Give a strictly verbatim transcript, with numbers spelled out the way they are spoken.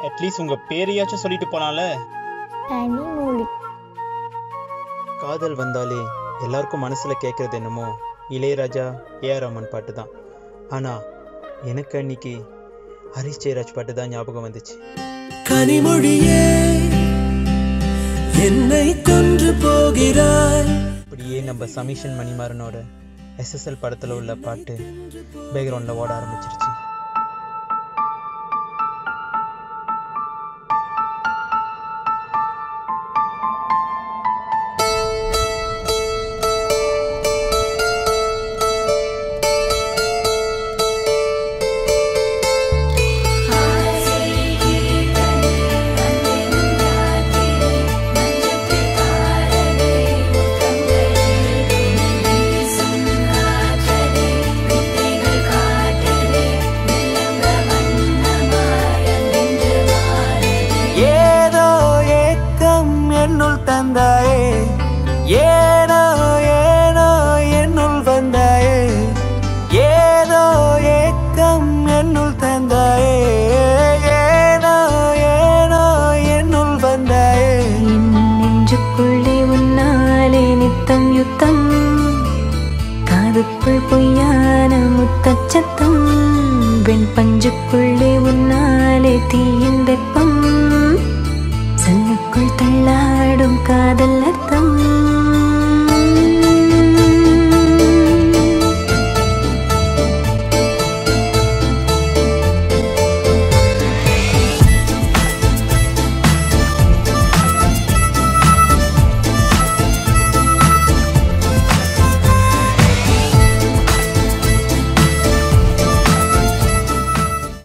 At least உங்க பேரையாச்சும் சொல்லிட்டு போனால. காதல் வந்தாலே எல்லாருக்கும் மனசுல கேட்கறது என்னமோ இளையராஜா ஏ ஆர் ரஹ்மான் பாட்டு தான். ஆனா எனக்கு அன்னைக்கு ஹரிஷ் ஜெயராஜ் பாட்டு தான் ஞாபகம் வந்துச்சு. கனிமொழியே என்னை கொன்று போகிறாய். அப்படியே நம்ம சமீஷன் மணிமாறனோட எஸ் எஸ் எல் படத்துல உள்ள பாட்டு பேக்ரவுண்ட்ல ஓட ஆரம்பிச்சிருச்சு. ஏனோ ஏனோ என்னுள் வந்தாயே, ஏதோ ஏக்கம் என்னுள் தந்தாயே, ஏனோ ஏனோ என்னுள் வந்தாயே. என் நெஞ்சுக்குள்ளே உன்னாலே நித்தம் யுத்தம், காதுக்குள் பொய்யான முத்தச்சத்தம், வெண் பஞ்சுக்குள்ளே உன்னாலே தீயின் வெப்பம், சொல்லுக்குள் தள்ளாடும் காதல்